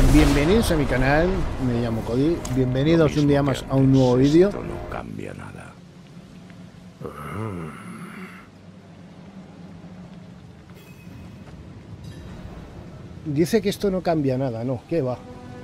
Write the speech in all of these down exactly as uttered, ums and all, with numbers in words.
Bienvenidos a mi canal, me llamo Cody, bienvenidos un día más a un nuevo vídeo. Esto no cambia nada. Dice que esto no cambia nada, no, ¿qué va?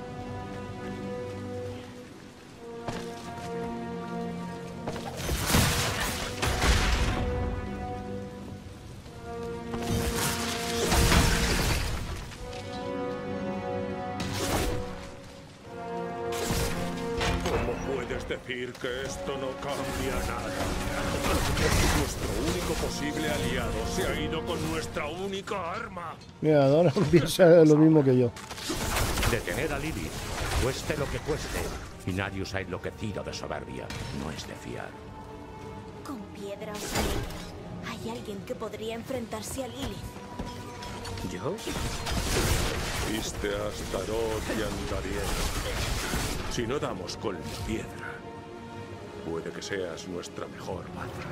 Decir que esto no cambia nada. Nuestro único posible aliado se ha ido con nuestra única arma. Mira, Dora piensa lo mismo que yo. Detener a Lilith, cueste lo que cueste. Inarius ha enloquecido de soberbia. No es de fiar. Con piedra o sal, hay alguien que podría enfrentarse a Lilith. ¿Yo? Viste a Astaroth y Andariel. Si no damos con la piedra, puede que seas nuestra mejor baza.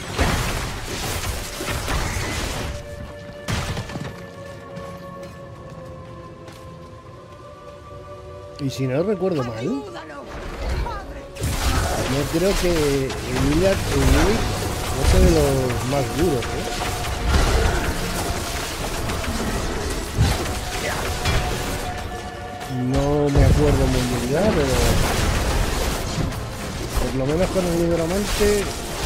Y si no recuerdo mal, yo creo que Emilia es de los más duros, ¿eh? No me acuerdo muy bien ya, pero por lo menos con el hidromante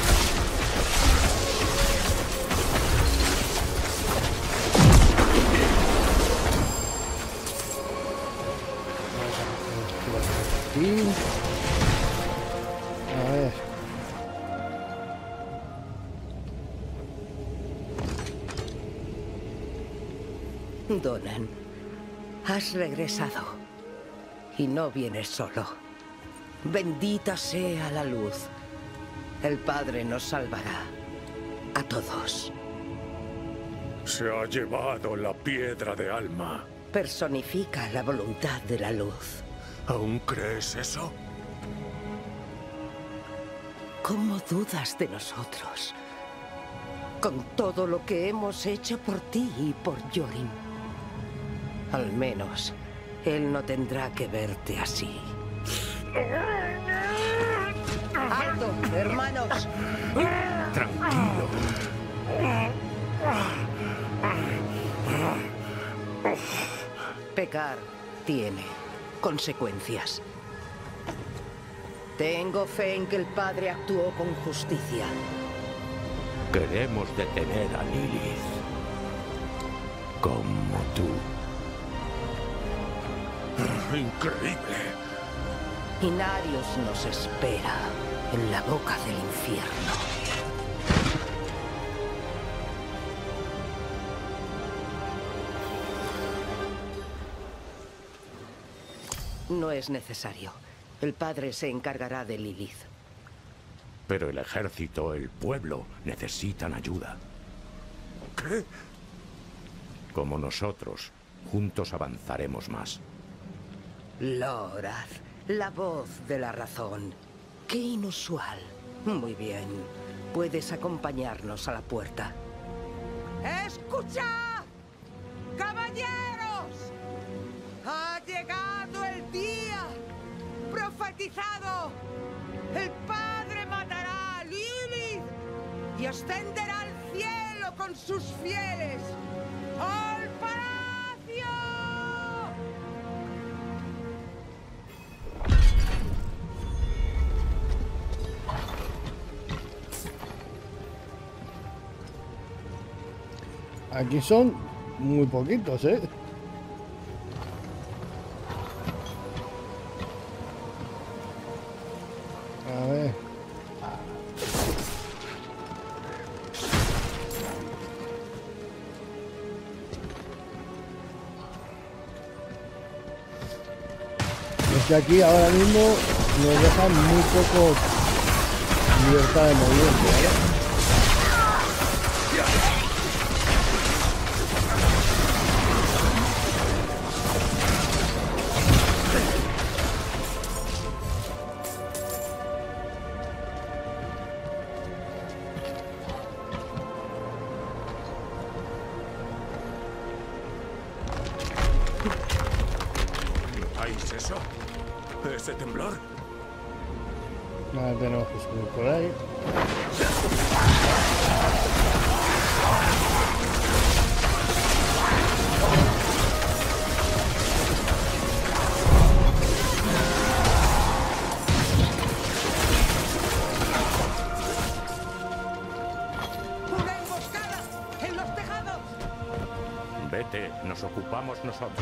aquí. A ver. Donan, has regresado. Y no vienes solo. Bendita sea la luz. El Padre nos salvará. A todos. Se ha llevado la piedra de alma. Personifica la voluntad de la luz. ¿Aún crees eso? ¿Cómo dudas de nosotros? Con todo lo que hemos hecho por ti y por Yorin. Al menos, él no tendrá que verte así. ¡Alto, hermanos! Tranquilo. Pecar tiene consecuencias. Tengo fe en que el Padre actuó con justicia. Queremos detener a Lilith. Como tú. ¡Increíble! Inarius nos espera en la boca del infierno. No es necesario. El Padre se encargará de Lilith. Pero el ejército, el pueblo, necesitan ayuda. ¿Qué? Como nosotros, juntos avanzaremos más. Lorath, la voz de la razón. Qué inusual. Muy bien. Puedes acompañarnos a la puerta. ¡Escuchad! ¡Caballeros! ¡Ha llegado el día! ¡Profetizado! El Padre matará a Lilith y ascenderá al cielo con sus fieles. ¡Al palacio! Aquí son muy poquitos, ¿eh? A ver. Es que aquí ahora mismo nos dejan muy poco libertad de movimiento, ¿vale? eso? ¿Ese temblor? Nada, tenemos que subir por ahí. ¡Una emboscada! ¡En los tejados! Vete, nos ocupamos nosotros.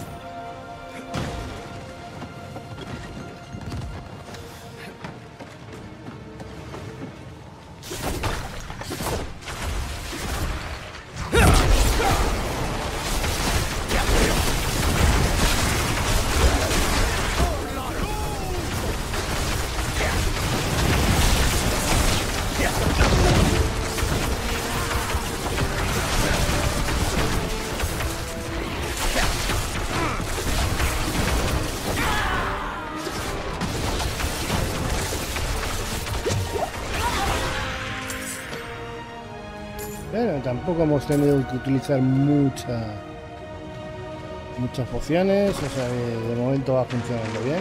Pero tampoco hemos tenido que utilizar mucha, muchas pociones, o sea que de momento va funcionando bien.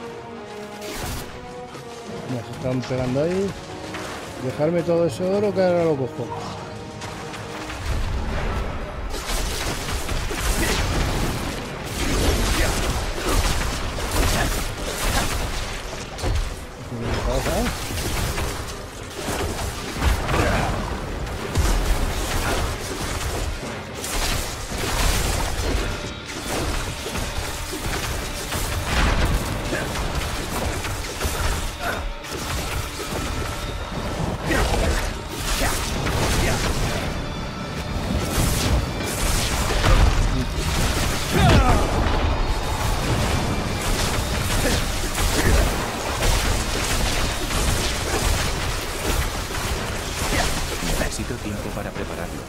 Nos están pegando ahí. Dejarme todo ese oro que ahora lo cojo. Necesito tiempo para prepararlo.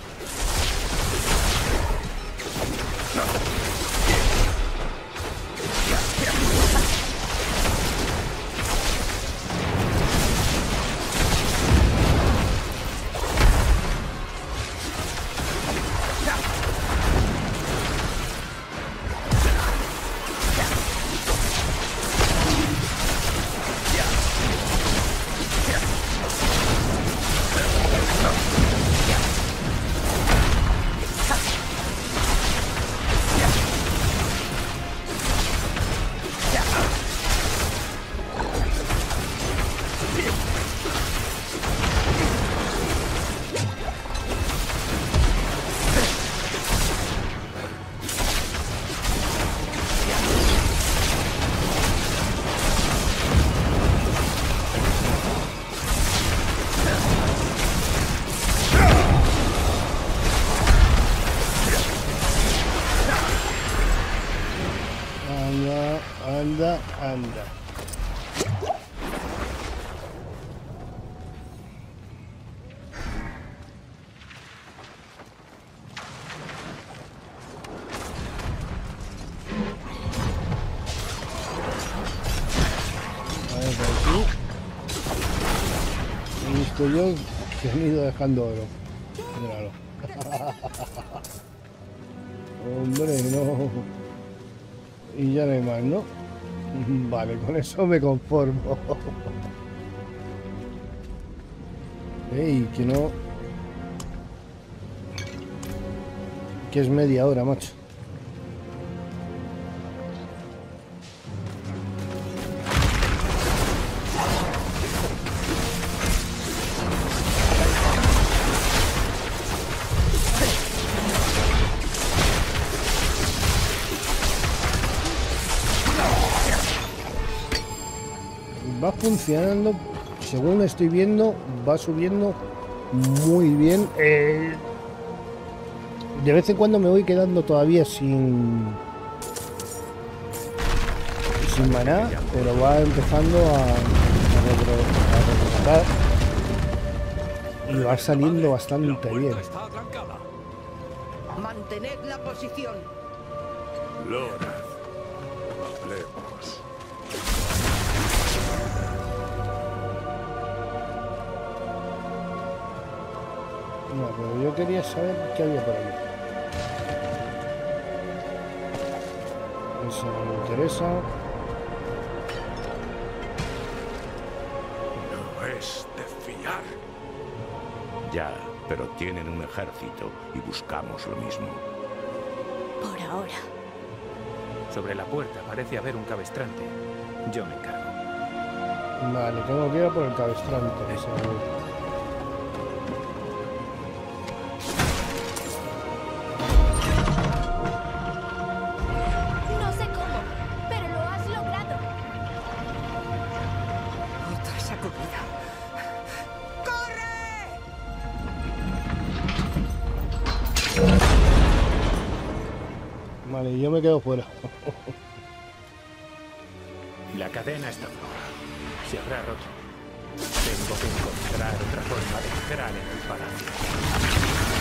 Anda, anda. A ver, por aquí. He visto yo que han ido dejando oro. Míralo. Hombre, no. Y ya no hay más, ¿no? Vale, con eso me conformo. Ey, que no... Que es media hora, macho. Va funcionando, según estoy viendo, va subiendo muy bien. Eh, de vez en cuando me voy quedando todavía sin sin maná, pero va empezando a, a retrotar y va saliendo bastante bien. Mantened la posición. Lorath, hablemos. No, pero yo quería saber qué había por ahí. Eso no me interesa. No es de fiar. Ya, pero tienen un ejército y buscamos lo mismo. Por ahora. Sobre la puerta parece haber un cabestrante. Yo me encargo. Vale, tengo que ir a por el cabestrante. O sea, No sé cómo, pero lo has logrado. Otra sacudida. vale, yo me quedo fuera. La cadena está floja. Se habrá roto. Tengo que encontrar otra forma de entrar en el palacio.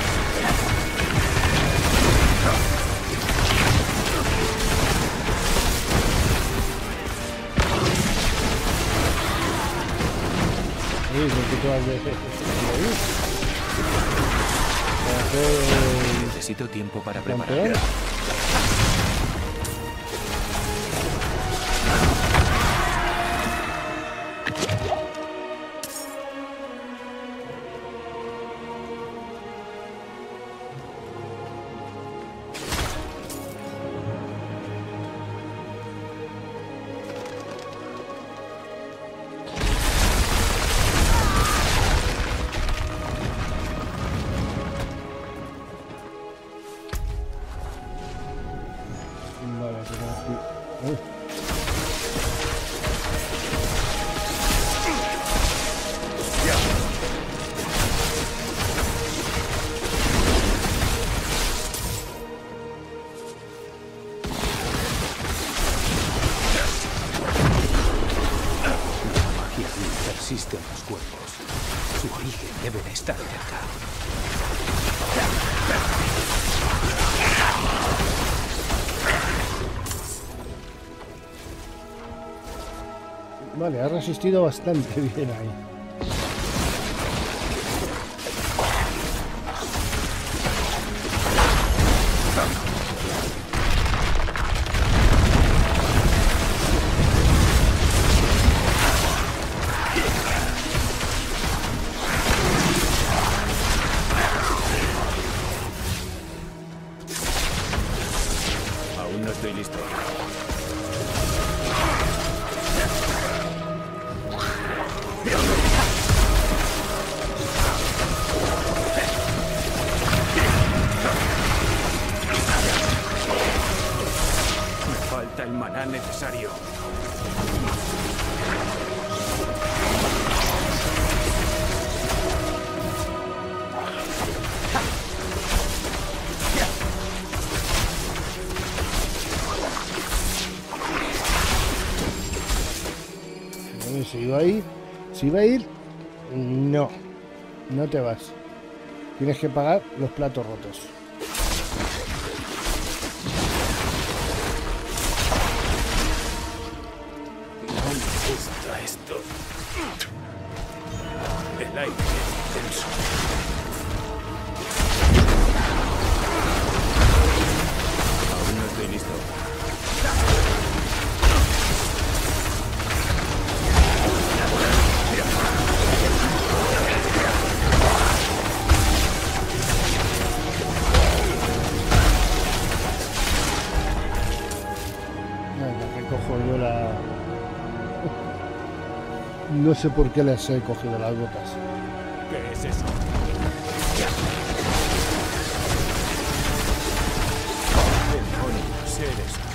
Uy, ¿por qué te vas de ahí? Para hacer Necesito tiempo para campeón. preparar. Vale, tenemos que... Uy. La magia persiste en los cuerpos. Su origen debe de estar cerca. Vale, ha resistido bastante bien ahí. Aún no estoy listo. Me falta el maná necesario. Vale, ¿se iba a ir? ¿Se iba a ir? No. No te vas. Tienes que pagar los platos rotos. No me gusta esto. El aire es denso. Aún no estoy listo. Venga, que cojo yo la... No sé por qué les he cogido las botas. ¿Qué es eso? Demonios, eres tú.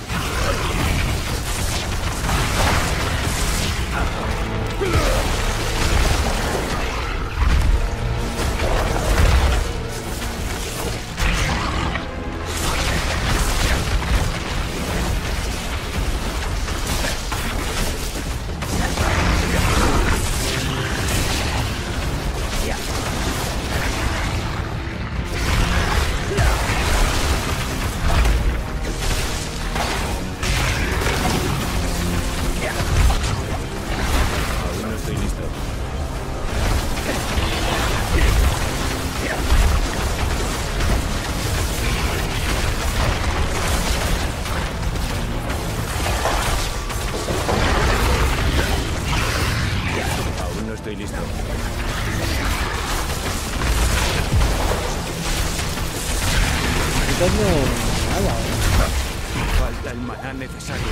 maná necesario.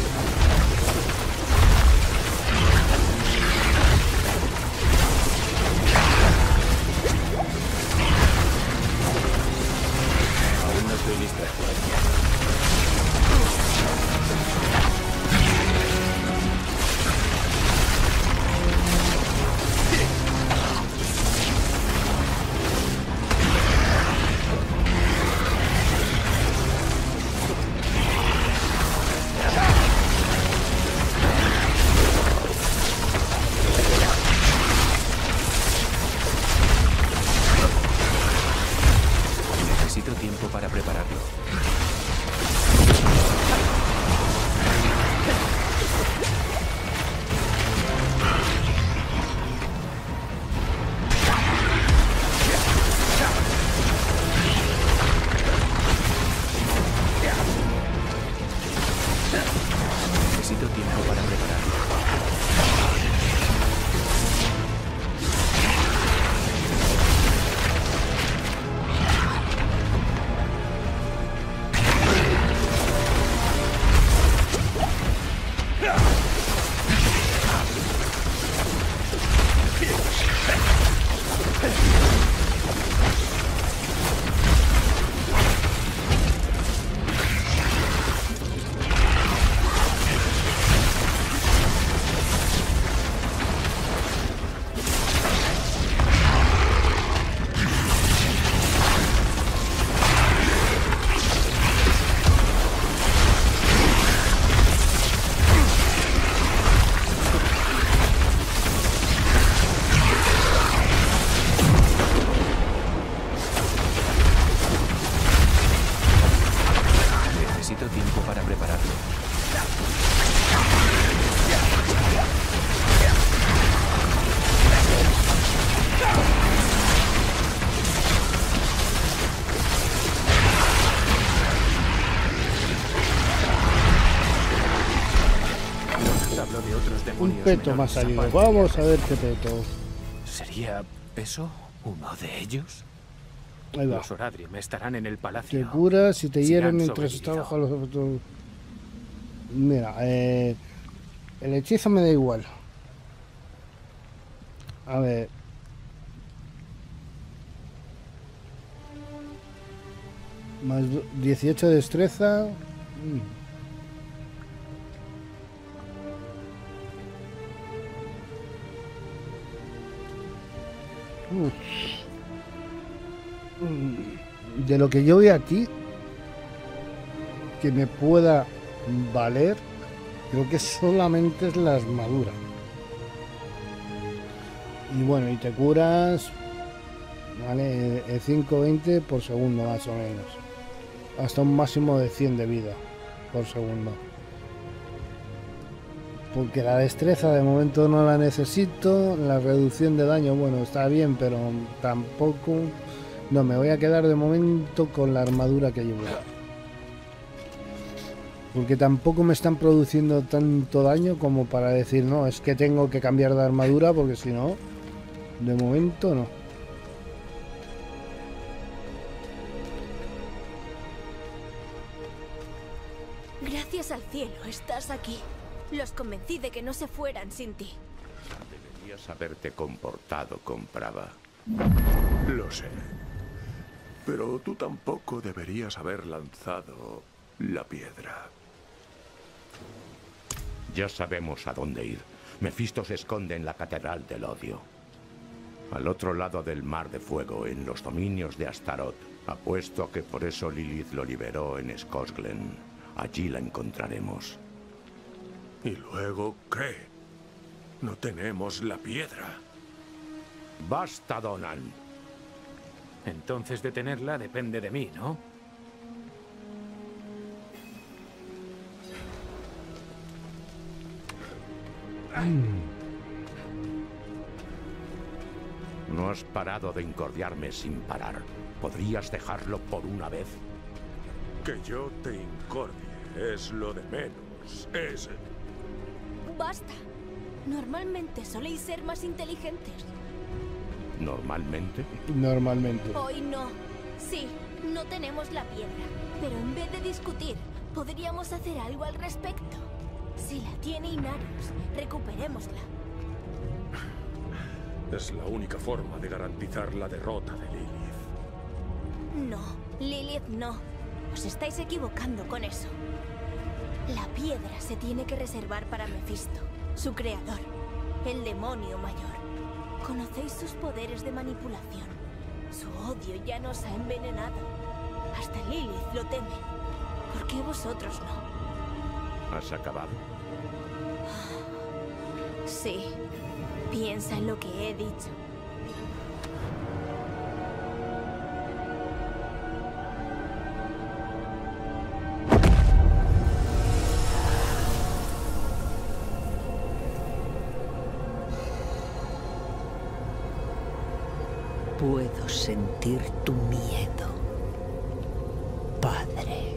Aún no estoy lista. Necesito tiempo para prepararlo. Necesito tiempo para prepararlo. Necesito tiempo para prepararlo. Hablo de otros Un demonios peto me ha menores salido. aparte. Vamos a ver qué peto. ¿Sería eso uno de ellos? Ahí va. Los Oradrim estarán en el Te palacio. curas si te Si hieren han mientras está sobrevivido. bajo los efectos. Mira, eh, el hechizo me da igual. A ver. Más do- dieciocho de destreza. Mm. Uf. Mm. De lo que yo veo aquí, que me pueda valer, creo que solamente es la armadura. Y bueno, y te curas, vale, eh, cinco veinte por segundo más o menos, hasta un máximo de cien de vida por segundo. Porque la destreza de momento no la necesito, la reducción de daño, bueno, está bien, pero tampoco. No, me voy a quedar de momento con la armadura que llevo. Porque tampoco me están produciendo tanto daño como para decir, no, es que tengo que cambiar de armadura, porque si no, de momento no. Gracias al cielo, estás aquí. Los convencí de que no se fueran sin ti. Deberías haberte comportado con Prava. Lo sé. Pero tú tampoco deberías haber lanzado la piedra. Ya sabemos a dónde ir. Mephisto se esconde en la Catedral del Odio. Al otro lado del Mar de Fuego, en los dominios de Astaroth. Apuesto a que por eso Lilith lo liberó en Skosglen. Allí la encontraremos. ¿Y luego qué? No tenemos la piedra. ¡Basta, Donan! Entonces detenerla depende de mí, ¿no? No has parado de incordiarme sin parar. ¿Podrías dejarlo por una vez? Que yo te incordie es lo de menos. Es... Basta. Normalmente soléis ser más inteligentes. ¿Normalmente? Normalmente. Hoy no. Sí, no tenemos la piedra. Pero en vez de discutir, Podríamos hacer algo al respecto. Si la tiene Inarius, recuperémosla. Es la única forma de garantizar la derrota de Lilith. No, Lilith no. Os estáis equivocando con eso. La piedra se tiene que reservar para Mefisto, su creador, el demonio mayor. Conocéis sus poderes de manipulación. Su odio ya nos ha envenenado. Hasta Lilith lo teme. ¿Por qué vosotros no? ¿Has acabado? Sí. Piensa en lo que he dicho. Puedo sentir tu miedo, padre.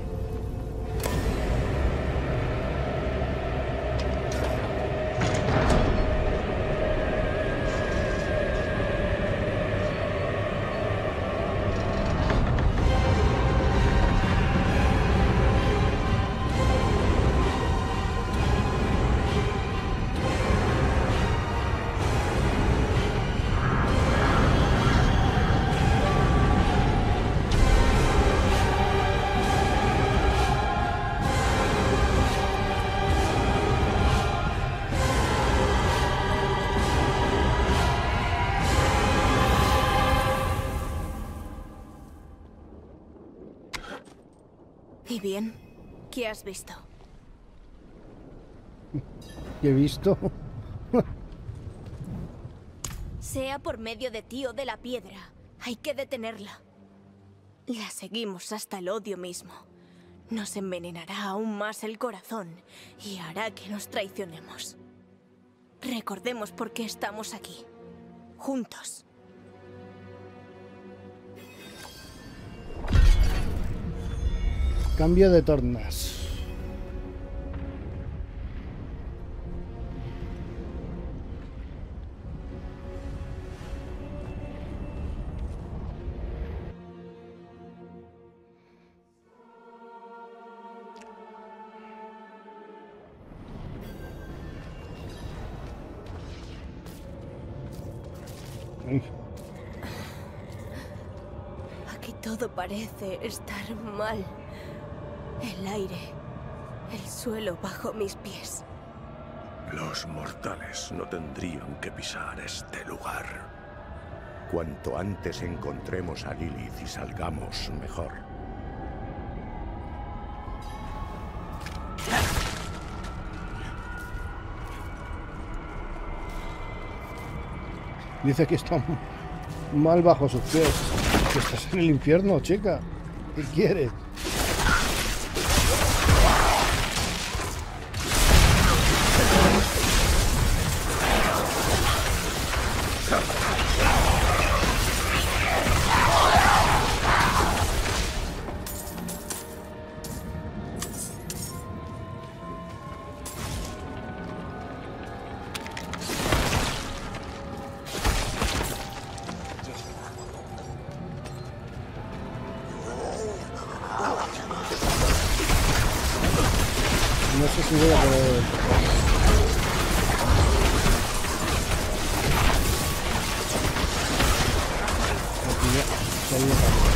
¿Y bien? ¿Qué has visto? ¿Qué he visto? Sea por medio de ti o de la piedra, hay que detenerla. La seguimos hasta el odio mismo. Nos envenenará aún más el corazón y hará que nos traicionemos. Recordemos por qué estamos aquí. Juntos. Cambio de tornas. Aquí todo parece estar mal. El aire, el suelo bajo mis pies. Los mortales no tendrían que pisar este lugar. Cuanto antes encontremos a Lilith y salgamos, mejor. Dice que está mal bajo sus pies. Que estás en el infierno, chica. ¿Qué quieres? No sé si voy a poder... Aquí ya se ha ido para...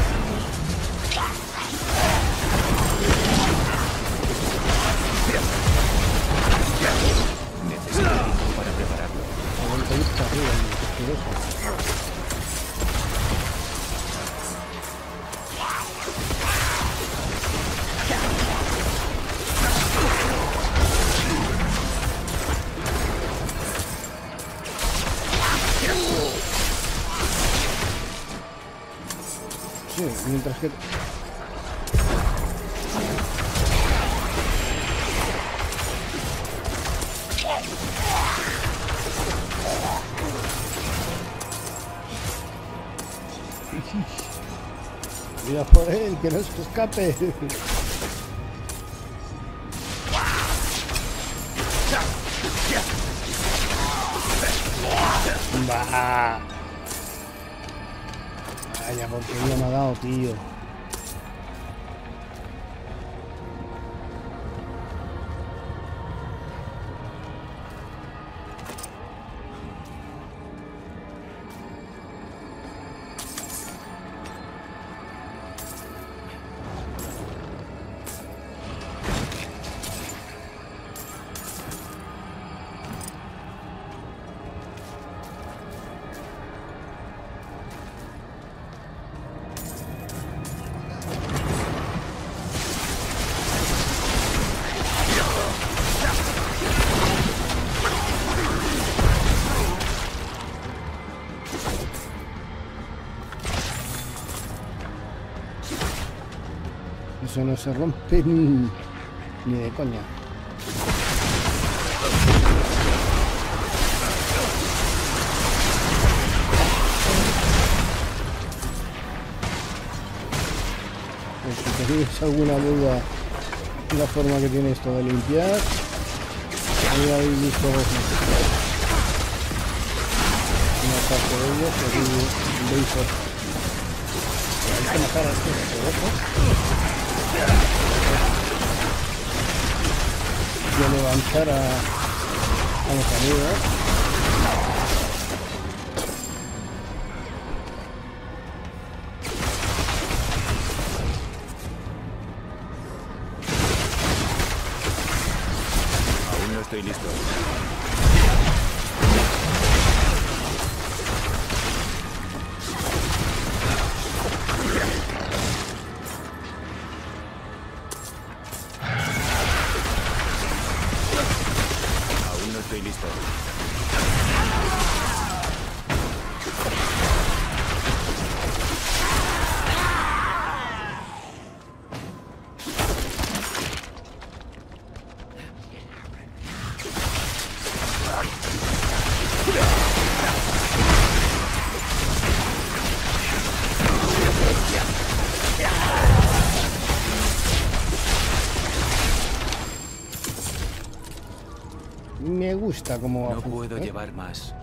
Necesito tiempo para prepararlo. Aguanta ir para arriba, el asqueroso. Sí, mientras que... Mira por él, que no se escape. Bah. Vaya porquería me ha dado, tío. Eso no se rompe ni, ni de coña. Pues si tenéis alguna duda de la forma que tiene esto de limpiar, ahí habéis visto una parte de ellos, que aquí veis hay que matar a este ojo y levantar a, a los amigos. Aún no estoy listo. Estoy listo. Me gusta cómo va. No puedo llevar más.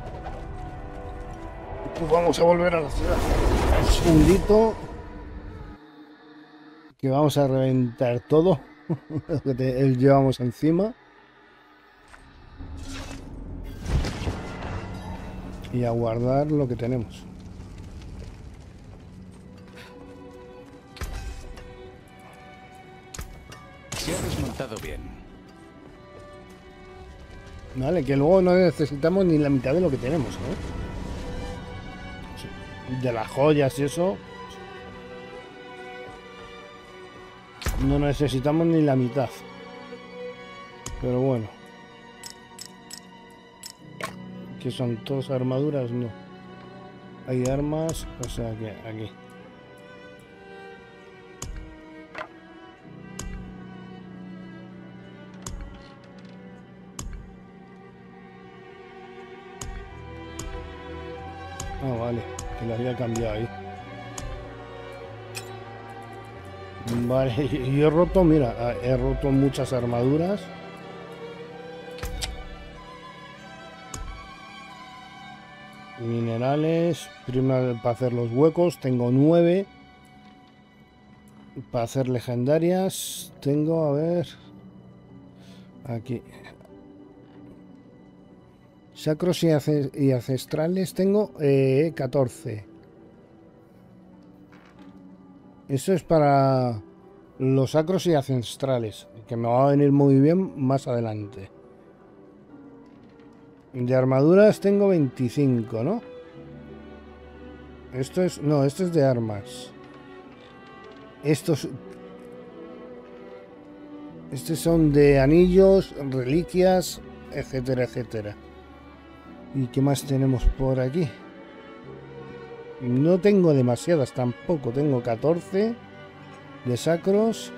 Pues vamos a volver a la ciudad. Un segundito. Que vamos a reventar todo lo que te, llevamos encima. Y a guardar lo que tenemos. Se ha desmontado bien. Vale, que luego no necesitamos ni la mitad de lo que tenemos, ¿no? De las joyas y eso. No necesitamos ni la mitad. Pero bueno. ¿Qué son? ¿Todas armaduras? No. Hay armas, o sea que aquí. Ah, vale, que la había cambiado ahí. Vale, y he roto, mira, he roto muchas armaduras. Minerales, primero para hacer los huecos, tengo nueve. Para hacer legendarias, tengo, a ver, aquí. Sacros y, y ancestrales tengo eh, catorce. Eso es para los sacros y ancestrales, que me va a venir muy bien más adelante. De armaduras tengo veinticinco, ¿no? Esto es... No, esto es de armas. Estos... Estos son de anillos, reliquias, etcétera, etcétera. ¿Y qué más tenemos por aquí? No tengo demasiadas tampoco. Tengo catorce de sacros.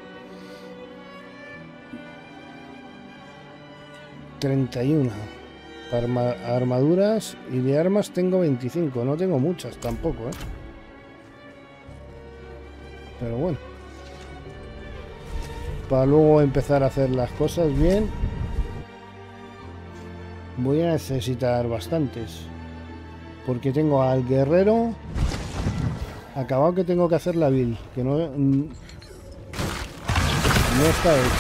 treinta y uno para arma armaduras. Y de armas tengo veinticinco. No tengo muchas tampoco, ¿eh? Pero bueno. Para luego empezar a hacer las cosas bien. Voy a necesitar bastantes. Porque tengo al guerrero acabado, que tengo que hacer la build, que no, no está hecha.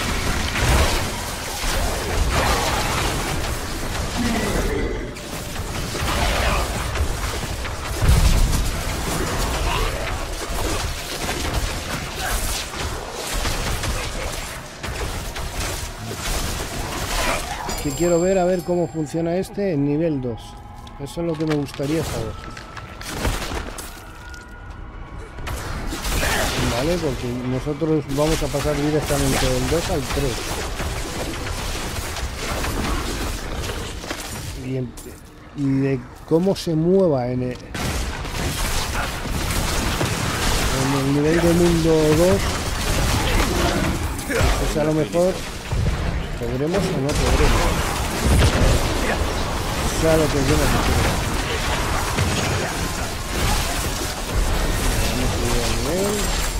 Que quiero ver a ver cómo funciona este en nivel dos. Eso es lo que me gustaría saber. Vale, porque nosotros vamos a pasar directamente del dos al tres. Y, en, y de cómo se mueva en el, en en el nivel de mundo dos, pues a lo mejor podremos o no podremos. Sea lo que yo no quiero. Vamos a subir al nivel.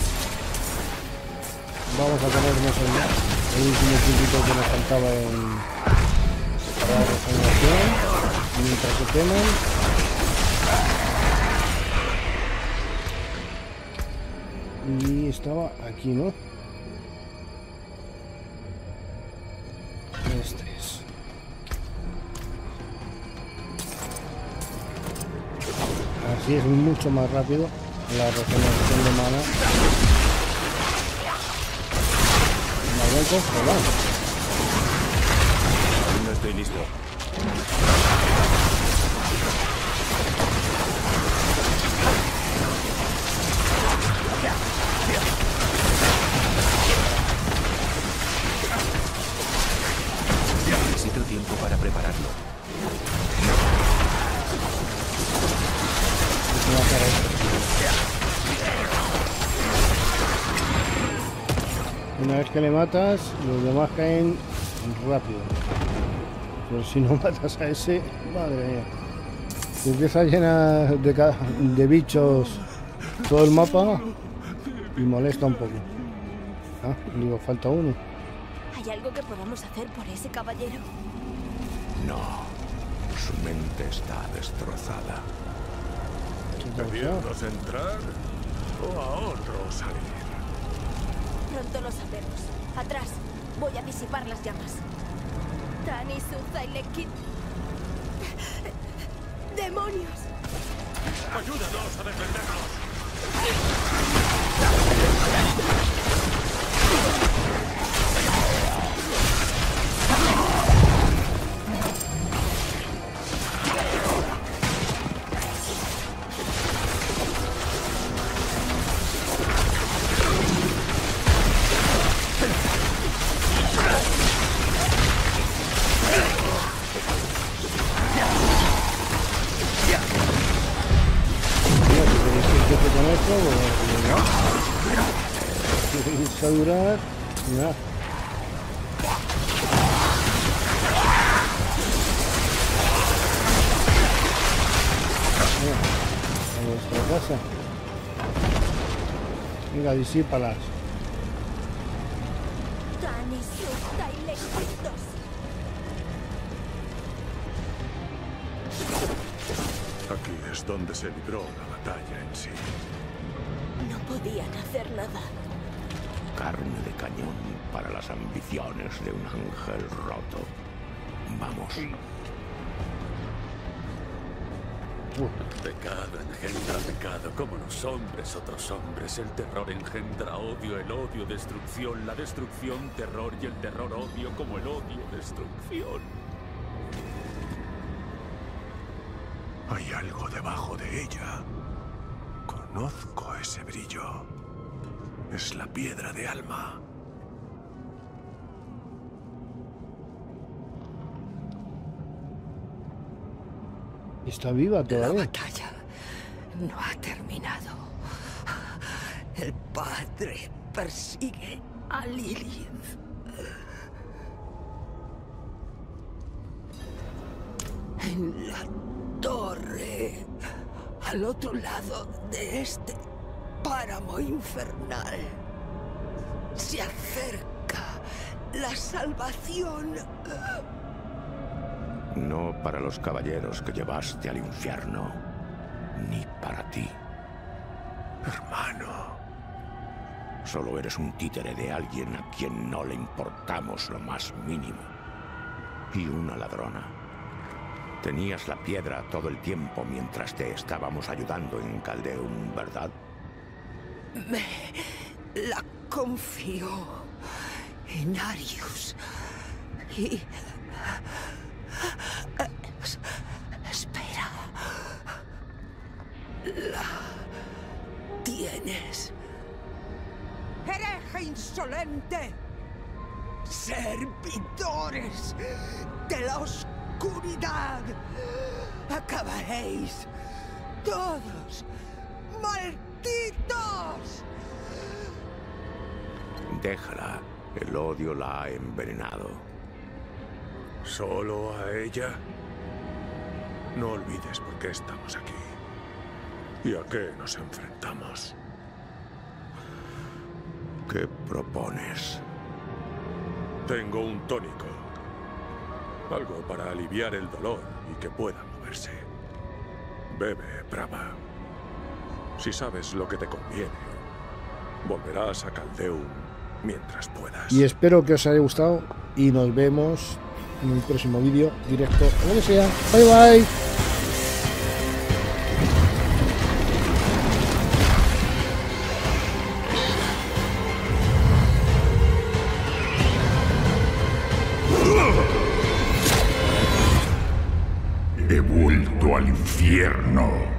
Vamos a ponernos el, el último puntito que nos faltaba en para la regeneración mientras se queman. Y estaba aquí, ¿no? Este es. Así es mucho más rápido la regeneración de mana. La voy a controlar. Aún no estoy listo. Necesito tiempo para prepararlo. Una vez que le matas, los demás caen rápido. Pero si no matas a ese, madre mía, se empieza a llenar de, ca- de bichos todo el mapa y molesta un poco. Ah, digo, falta uno. ¿Hay algo que podamos hacer por ese caballero? No, su mente está destrozada. ¿Pedirnos entrar o a otro salir? Pronto lo sabremos. Atrás. Voy a disipar las llamas. Tani Suzailekit. ¡Demonios! ¡Ayúdanos a defendernos! A durar nada. A vuestra casa. Venga, disípalas. Tani Suzailekit dos. Aquí es donde se libró la batalla en sí. No podían hacer nada. Carne de cañón para las ambiciones de un ángel roto. Vamos. Pecado engendra pecado, como los hombres otros hombres. El terror engendra odio, el odio destrucción, la destrucción terror y el terror odio, como el odio destrucción. Hay algo debajo de ella. Conozco ese brillo. Es la piedra de alma. Está viva La todavía. batalla no ha terminado. El padre persigue a Lilith. En la torre, al otro lado de este páramo infernal, se acerca la salvación. No para los caballeros que llevaste al infierno, ni para ti. Hermano. Solo eres un títere de alguien a quien no le importamos lo más mínimo. Y una ladrona. Tenías la piedra todo el tiempo mientras te estábamos ayudando en Caldeum, ¿verdad? Me la confío en Arius. Y... Es- Espera. La tienes. ¡Hereje insolente! ¡Servidores de la oscuridad! ¡Acabaréis todos malditos! Déjala. El odio la ha envenenado. ¿Solo a ella? No olvides por qué estamos aquí. ¿Y a qué nos enfrentamos? ¿Qué propones? Tengo un tónico. Algo para aliviar el dolor y que pueda moverse. Bebe, Brava. Si sabes lo que te conviene, volverás a Caldeum mientras puedas. Y espero que os haya gustado y nos vemos en un próximo vídeo, directo, o lo que sea. Bye bye. He vuelto al infierno.